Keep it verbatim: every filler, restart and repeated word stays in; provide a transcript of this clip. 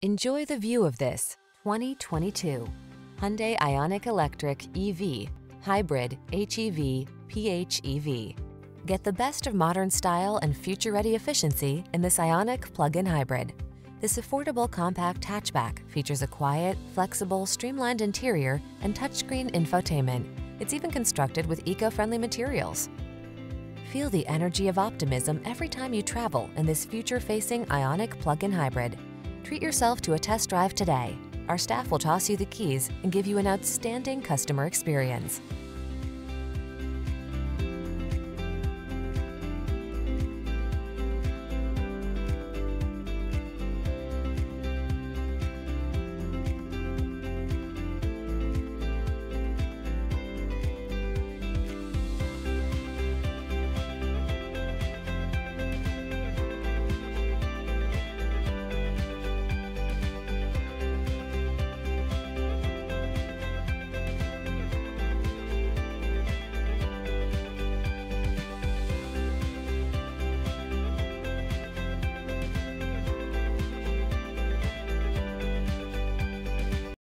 Enjoy the view of this twenty twenty-two Hyundai Ioniq Electric E V, Hybrid, H E V, P H E V. Get the best of modern style and future-ready efficiency in this Ioniq plug-in hybrid. This affordable compact hatchback features a quiet, flexible, streamlined interior and touchscreen infotainment. It's even constructed with eco-friendly materials. Feel the energy of optimism every time you travel in this future-facing Ioniq plug-in hybrid. Treat yourself to a test drive today. Our staff will toss you the keys and give you an outstanding customer experience.